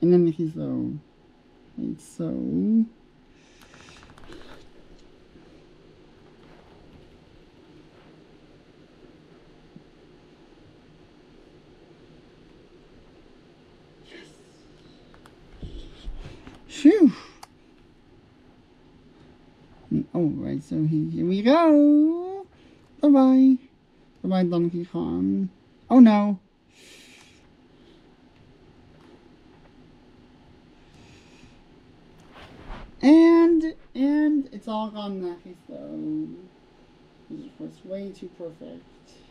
And then he's so, it's so. Phew. Oh, right, so here we go. Bye-bye. Bye-bye, Donkey Kong. Oh, no. And it's all gone now, so it was way too perfect.